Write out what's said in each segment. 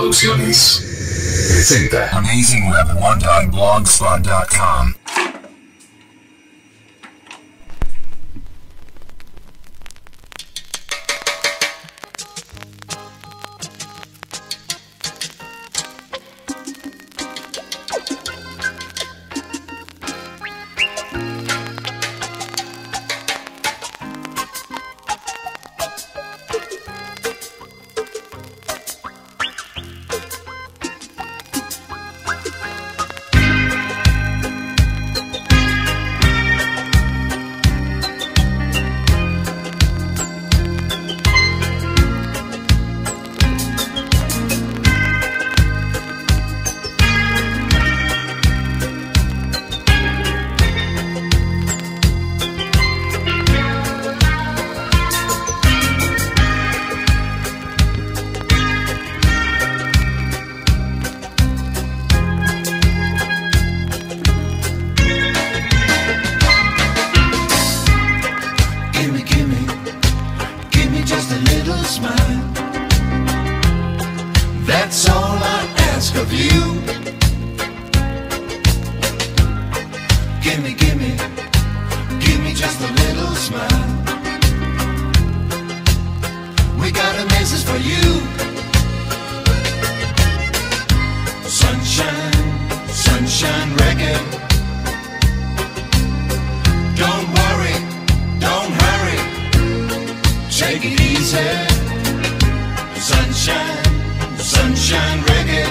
Producciones presenta AmazingWeb1.blogspot.com. That's all I ask of you. Gimme, gimme, give me just a little smile. We got a message for you. Sunshine, sunshine reggae. Don't worry, don't hurry. Take it easy. Sunshine, sunshine reggae.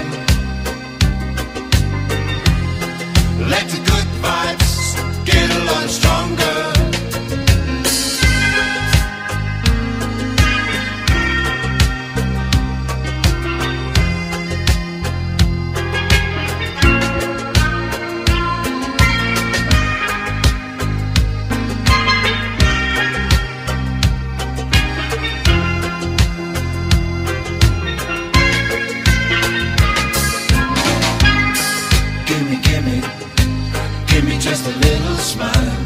Let the good vibes get a lot stronger. Give me just a little smile.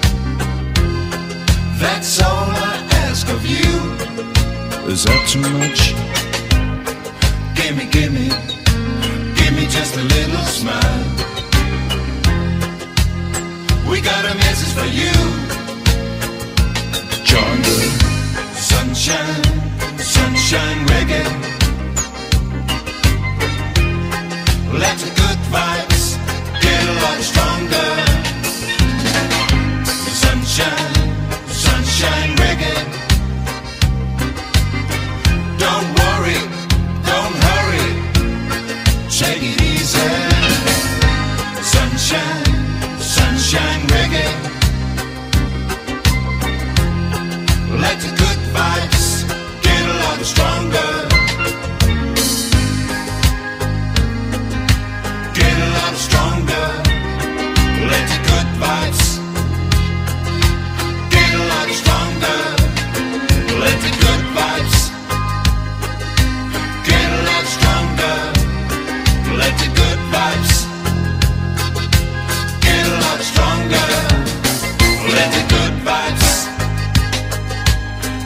That's all I ask of you. Is that too much? Give me just a little smile. We got a message for you. John Doe. Sunshine, sunshine reggae. Let the good vibes get a lot stronger. Sunshine, sunshine reggae. Don't worry, don't hurry. Take it easy. Sunshine, sunshine reggae. Let the good vibes get a lot stronger. Get a lot stronger. Let the good vibes get a lot stronger. Let the good vibes get a lot stronger. Let the good vibes get a lot stronger. Let the good vibes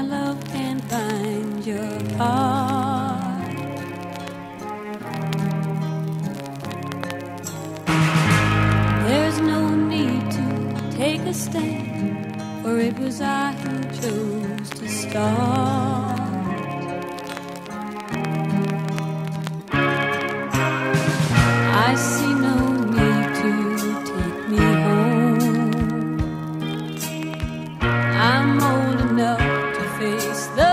love can find your heart. There's no need to take a stand, for it was I who chose to start. I see no need to take me home. I'm old enough to face the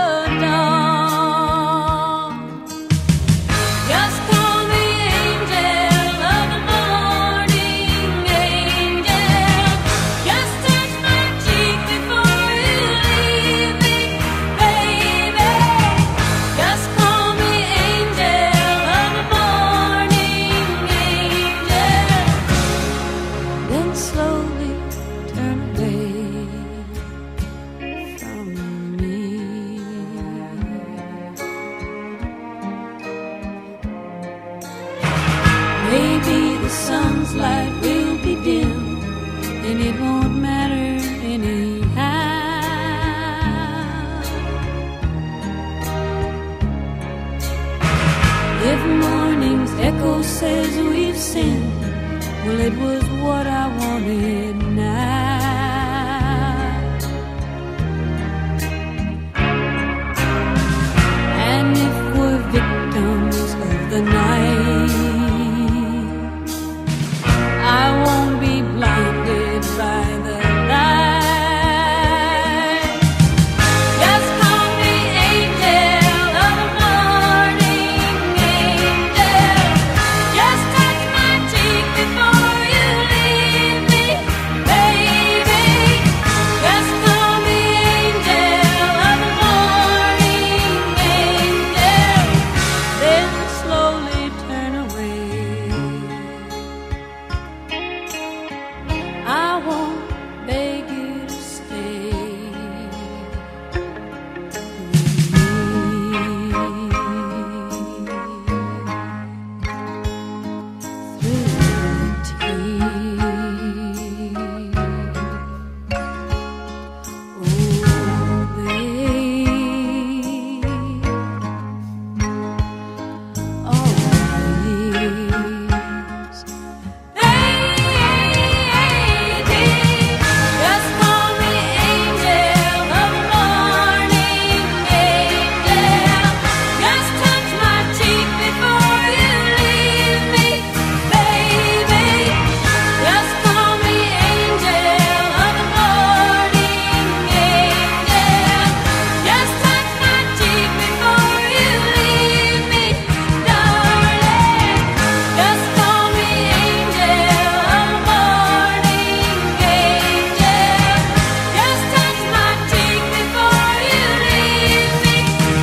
dawn. Just call me angel of the morning, angel. Just touch my cheek before you leave me, baby. Just call me angel of the morning, angel. Then slowly turn away from me. Maybe the sun's light will be dim, and it won't matter anyhow. If morning's echo says we've sinned, well, it was what I wanted now. And if we're victims of the night, I won't be blinded by the light. Just call me angel of the morning, angel. Just touch my cheek before you leave me, baby. Just call me angel of the morning, angel. Then slowly turn away. I won't beg you to stay just call me angel of the morning, angel. Just touch my cheek before you leave me, baby. Just call me angel of the morning, angel. Just touch my cheek before you leave me, darling. Just call me angel of the morning, angel. Just touch my cheek before you leave me,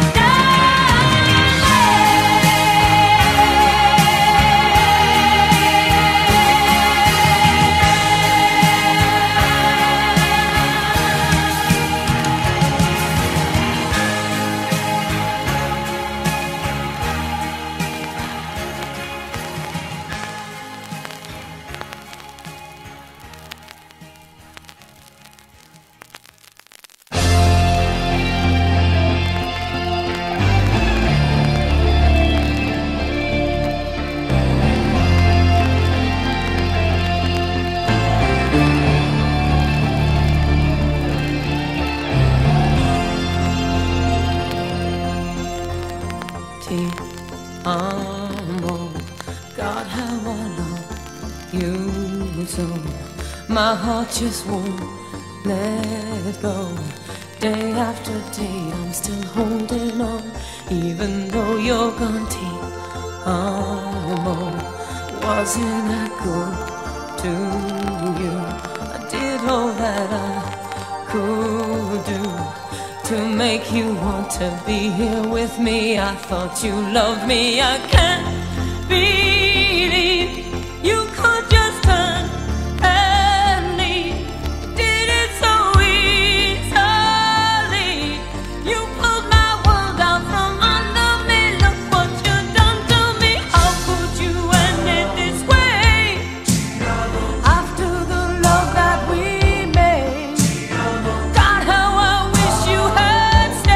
Ti amo, God, how I love you so. My heart just won't let go. Day after day, I'm still holding on, even though you're gone. Ti amo, wasn't I good to you? I did all that I could do to make you want to be here with me. I thought you loved me. I can't believe you could just turn and leave. You did it so easily. You pulled my world out from under me. Look what you done to me. How could you end it this way? After the love that we made, God, how I wish you had stayed.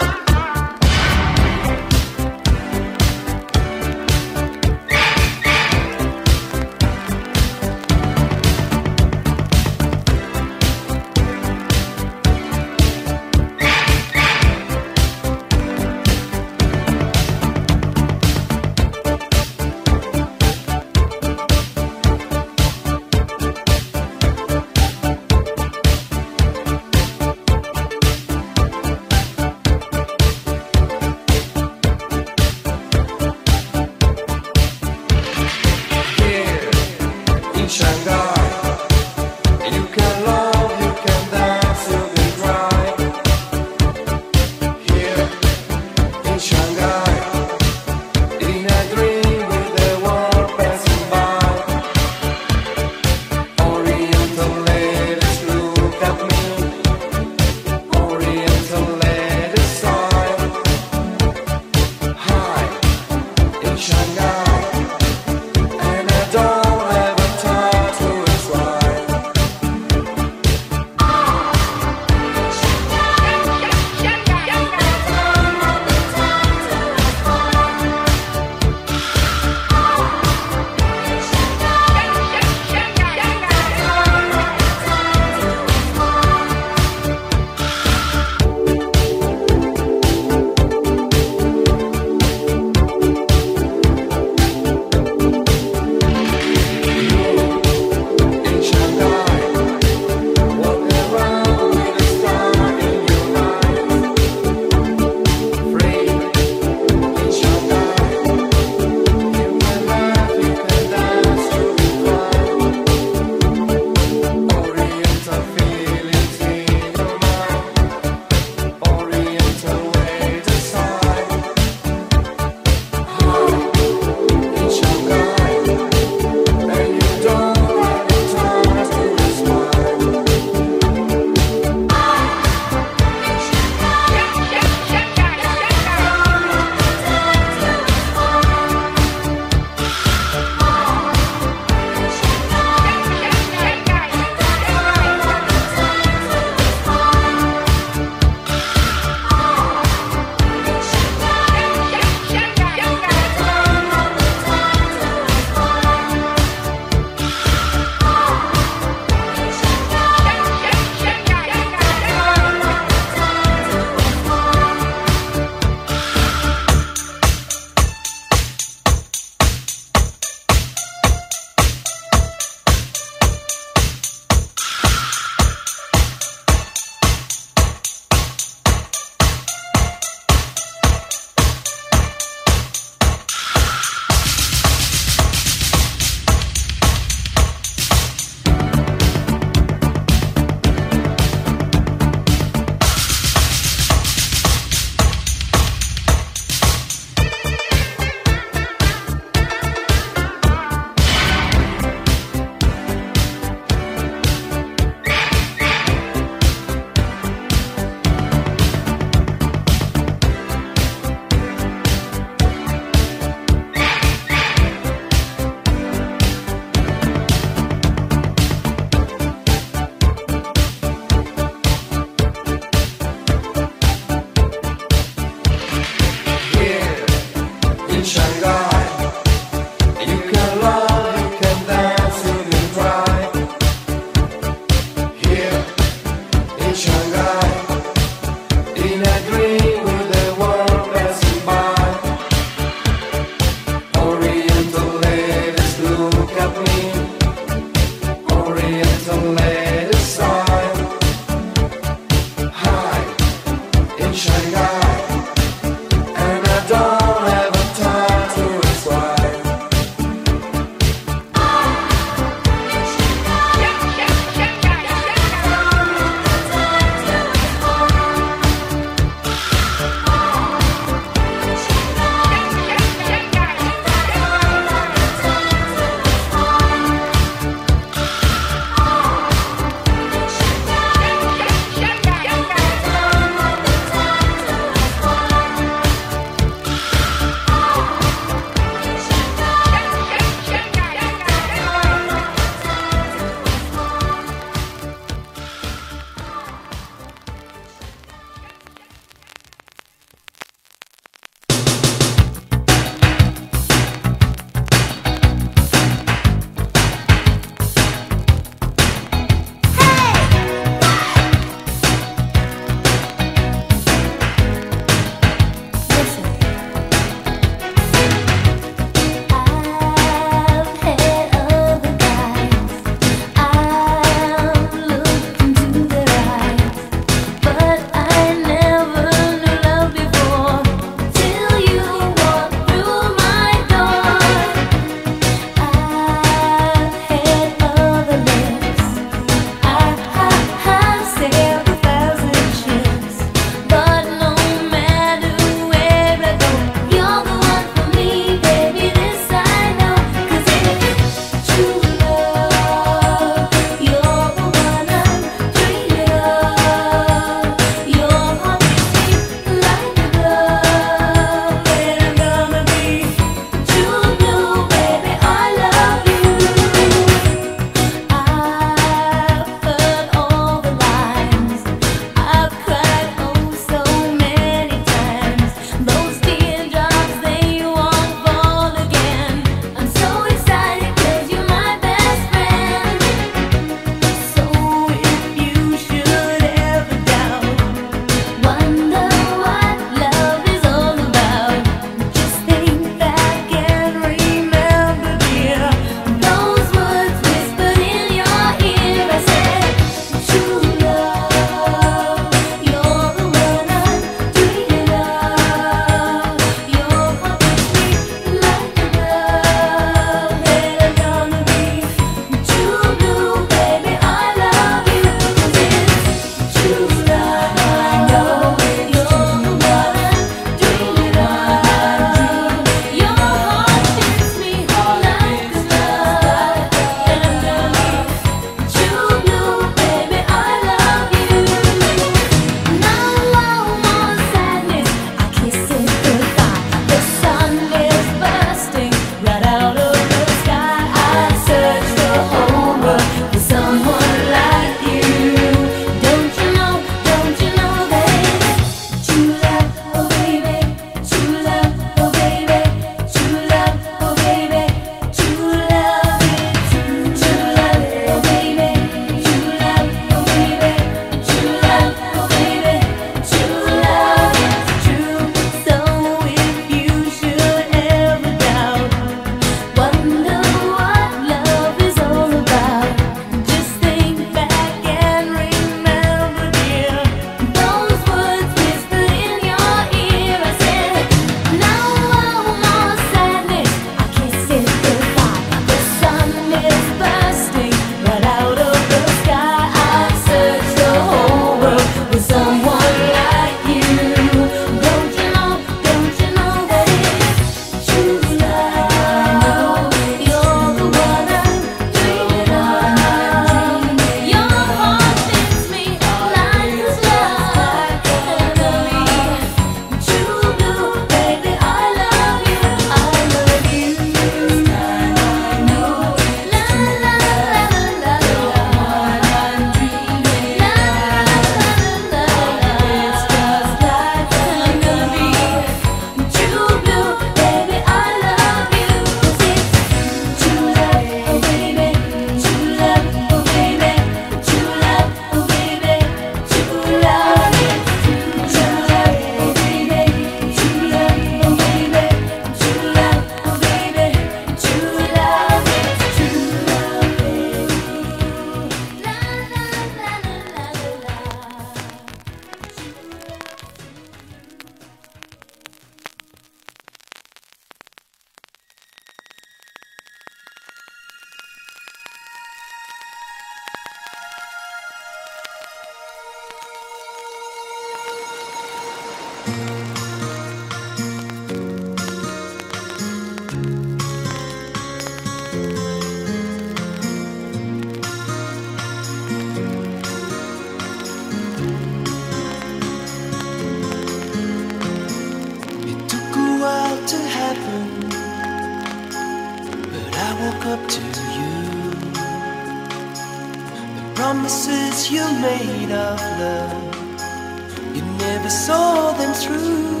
Promises you made of love, you never saw them through.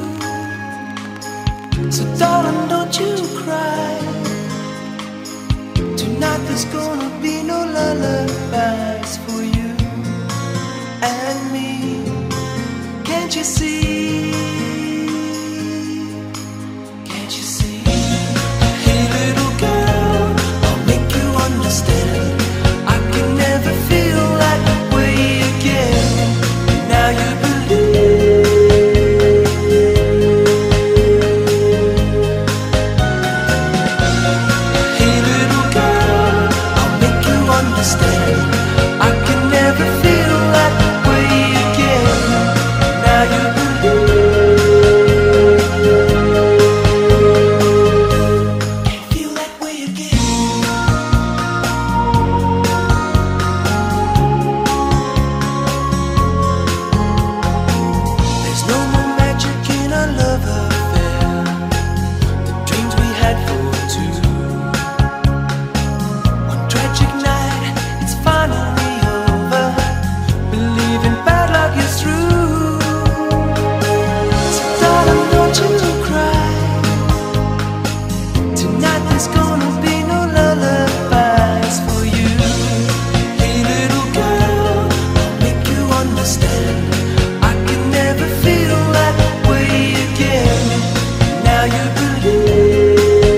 So darling, don't you cry. Tonight there's gonna be no lullabies for you and me. Can't you see? Can't you see? Hey little girl, I'll make you understand. I can never feel that way again. Now you believe. Hey little girl, I'll make you understand. I can never feel that way again. Now you believe. Can't feel that way again. There's no more magic in our love affair. The dreams we had for two. One tragic night, it's finally over. Believing bad luck is through. So darling, don't you cry. Tonight there's gonna be no lullabies for you. Hey little girl, I'll make you understand. I can never feel that way again. Now you believe.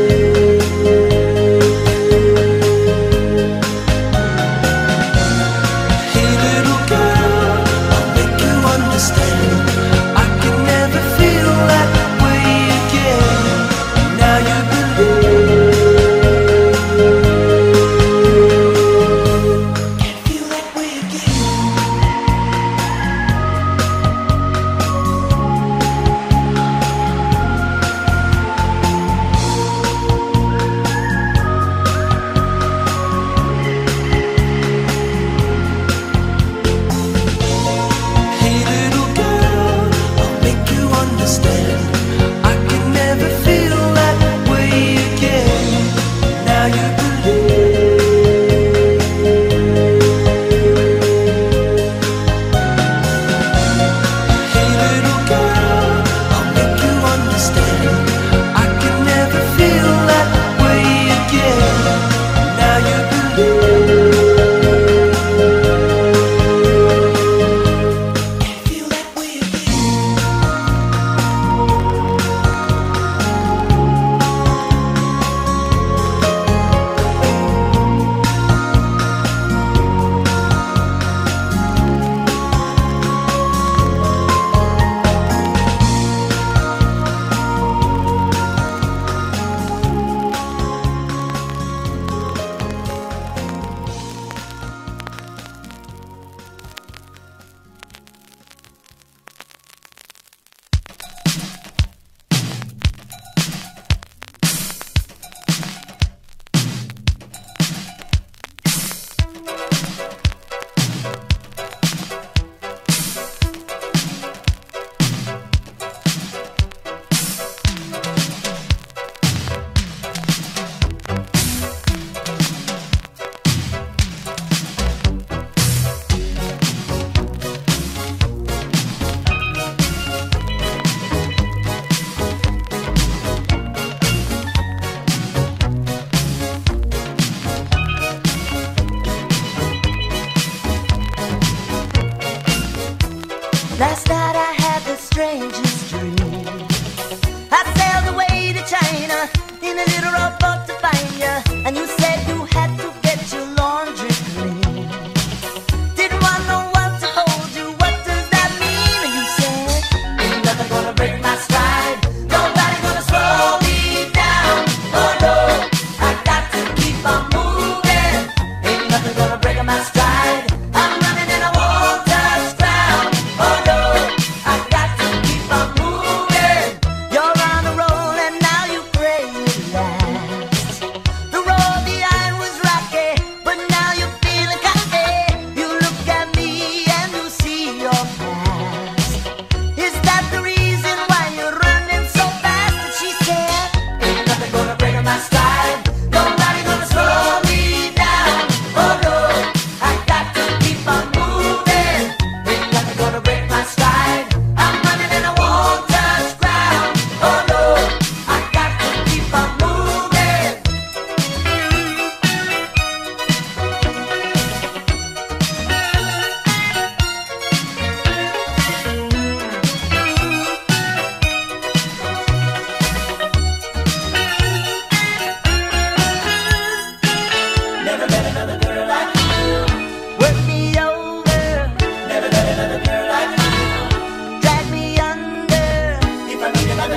Hey little girl, I'll make you understand. I can never feel that way again. Now you believe. Can't feel that way again. Hey little girl, I'll make you understand. I can never feel that way again. Now you believe. Hey little girl, I'll make you understand. I can never feel that way again. Now you believe. Can't feel that way again. Last night I had the strangest dream. I sailed away to China in a little rowboat to find you, and you said you had to get your laundry clean. Didn't want no one to hold you. What does that mean? And you said, ain't nothing gonna break my stride. Nobody gonna slow me down. Oh no, I got to keep on moving. Ain't nothing gonna break my stride. I'm running and I won't touch ground. Oh no, I got to keep on moving.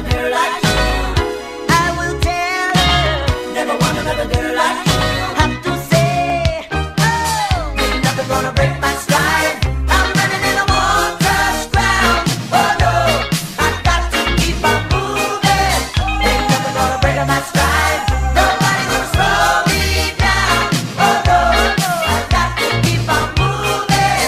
another girl like you. I will tell her, never want another girl like you. Have to say, oh, ain't nothing gonna break my stride. I'm running and I won't touch ground. Oh no, I got to keep on moving. Ain't nothing gonna break my stride. Nobody gonna slow me down. Oh no, I got to keep on moving.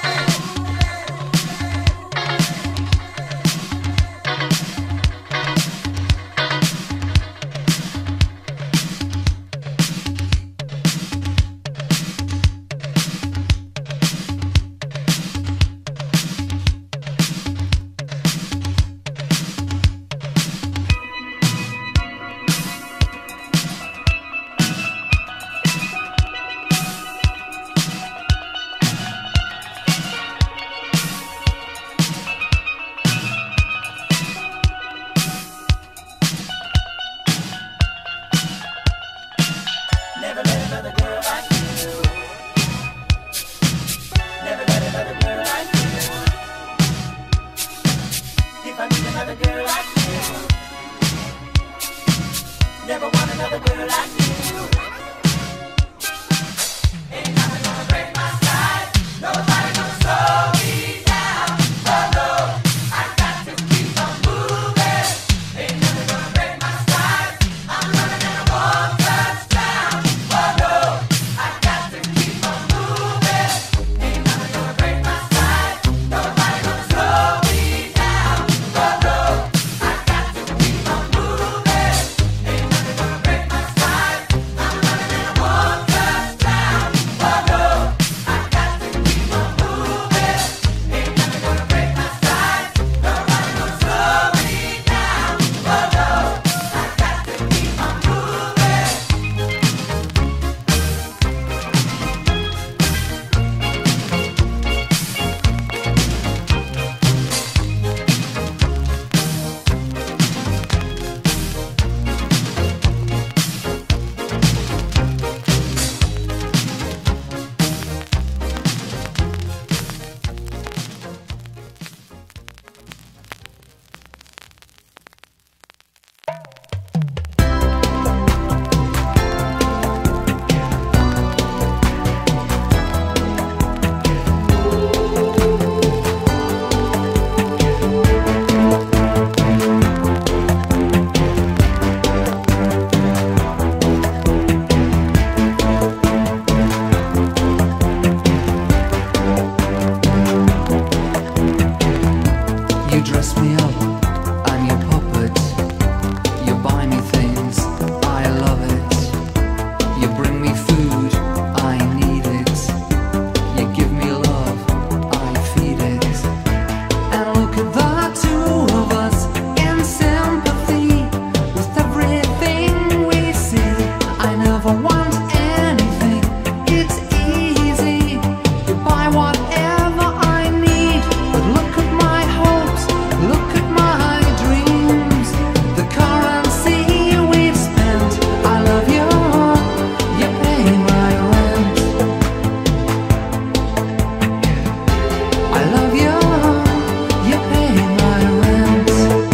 Never let another girl like you. Never let another girl like you. If I meet another girl like you, never want another girl like you. Ain't nothing gonna break my stride. Nobody gonna slow me down. Oh no, I got to keep on moving. Ain't nothing gonna break my stride. I'm running and I won't touch down. Oh no, I got to keep on moving. Ain't nothing gonna break my stride. Nobody gonna slow me down. Oh no, I got to keep on moving. Ain't nothing gonna break my stride. I'm running and I won't touch down. Oh no, I got to keep on moving. Ain't nothing gonna break my stride. Nobody gonna slow me down. Oh no, I got to keep on moving. You dress me up, I'm your puppet. You buy me things, I love it. You bring me food, I need it. You give me love, I feed it. And look at the two of us in sympathy with everything we see. I never want anything, it's easy. You buy whatever I need, but look at my hopes, look at my dreams. The currency we've spent, I love you, you pay my rent. I love you, you pay my rent.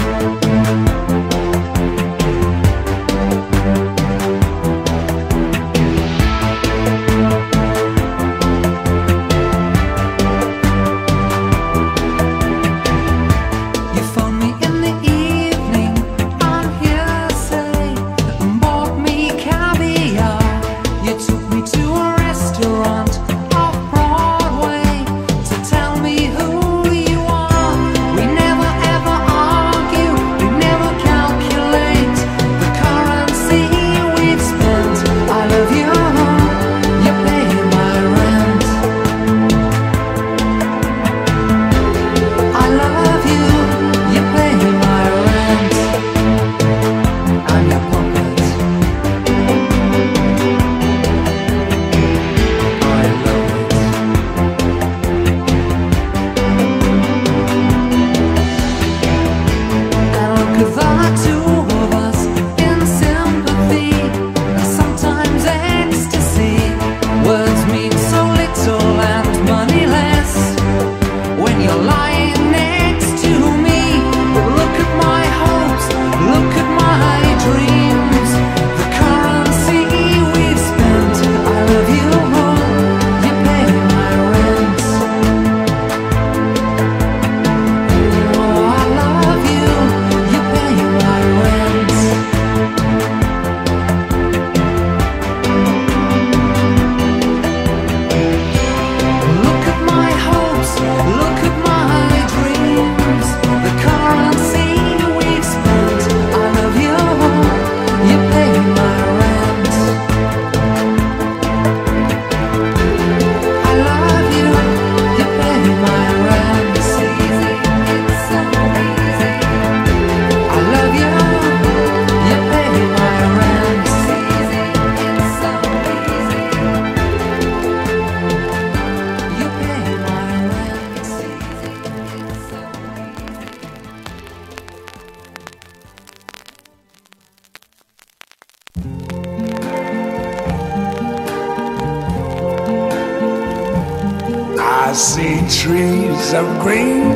You phone me in the evening, I'm hearsay, and bought me caviar. You took me to a restaurant off Broadway to tell me who you are. We never ever argue, we never calculate the currency we've spent. I love you, you pay my rent. I love you, you pay my rent. I'm your puppet. I love it. And look at the two of us in sympathy, and sometimes ecstasy. Words mean so little and money less when you're lying next to me. But look at my hopes, I see trees of green,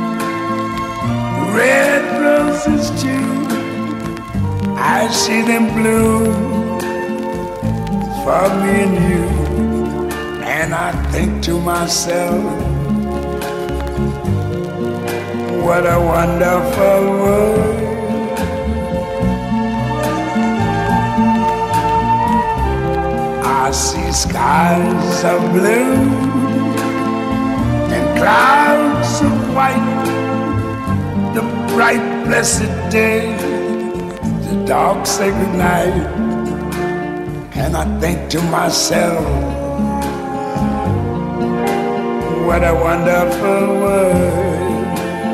red roses too. I see them bloom for me and you. And I think to myself, what a wonderful world. I see skies of blue and clouds of white, the bright blessed day, the dark sacred night. And I think to myself, what a wonderful world.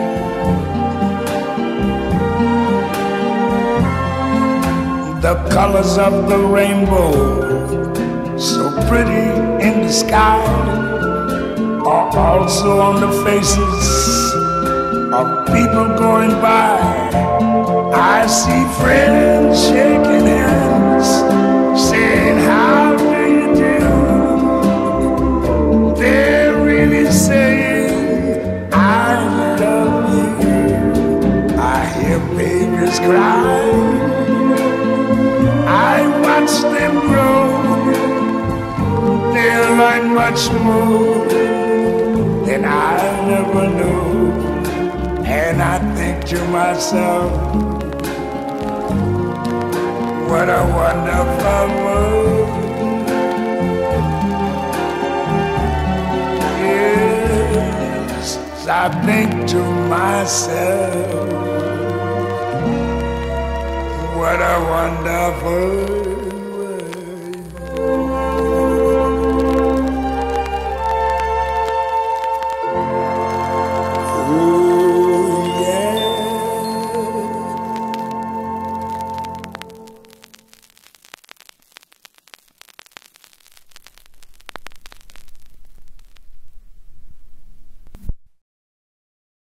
The colors of the rainbow, so pretty in the sky, are also on the faces of people going by. I see friends shaking hands, saying, how do you do? They're really saying, I love you. I hear babies cry, I watch them grow. They learn much more than I never knew. And I think to myself, what a wonderful world. Yes, I think to myself, what a wonderful world.